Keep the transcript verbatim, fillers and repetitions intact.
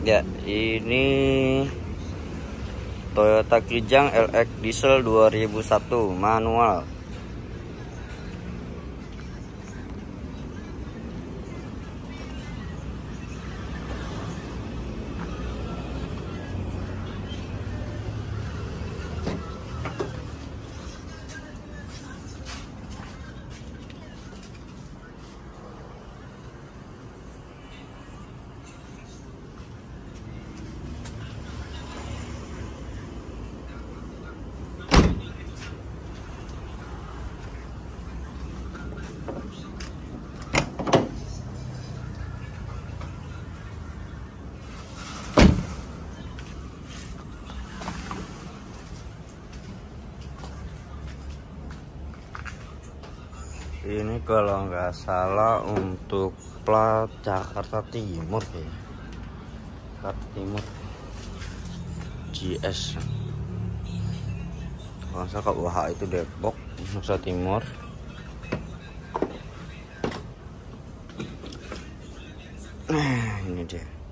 Ya, ini Toyota Kijang L X diesel dua ribu satu manual. Ini kalau nggak salah untuk plat Jakarta Timur ya, Jakarta Timur G S. Kalau nggak salah U H itu Depok, Nusa Timur. Nah, ini dia.